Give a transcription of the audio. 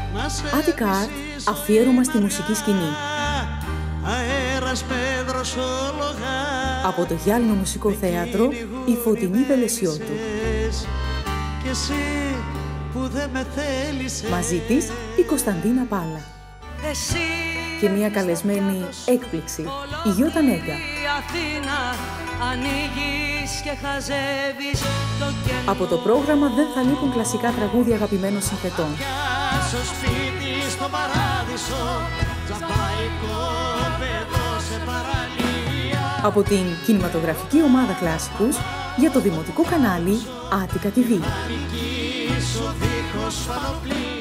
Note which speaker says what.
Speaker 1: Attic Art, αφιέρωμα στη μουσική σκηνή. Από το Γυάλινο Μουσικό Θέατρο, η Φωτεινή Βελεσιώτου. Μαζί της, η Κωνσταντίνα Πάλα. Και μια καλεσμένη έκπληξη, η Γιώτα Νέγκα. Από το πρόγραμμα δεν θα λείπουν κλασικά τραγούδια αγαπημένων συνθετών. Από την κινηματογραφική ομάδα Κλάσικους για το δημοτικό κανάλι Attica TV.